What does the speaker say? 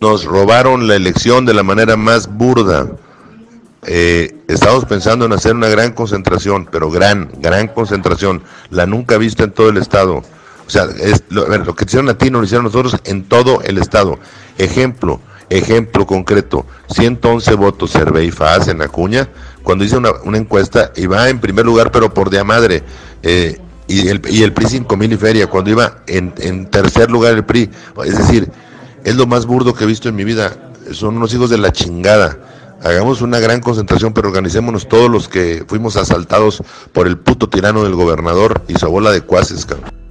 Nos robaron la elección de la manera más burda. Estamos pensando en hacer una gran concentración, pero gran concentración, la nunca vista en todo el estado. O sea, lo que hicieron a ti no lo hicieron nosotros en todo el estado. Ejemplo concreto, 111 votos Cervey Faas en Acuña, cuando hice una encuesta, iba en primer lugar, pero por de a madre, y el PRI 5,000 y feria, cuando iba en tercer lugar el PRI. Es decir, es lo más burdo que he visto en mi vida. Son unos hijos de la chingada. Hagamos una gran concentración, pero organicémonos todos los que fuimos asaltados por el puto tirano del gobernador y su bola de cuaces, cabrón.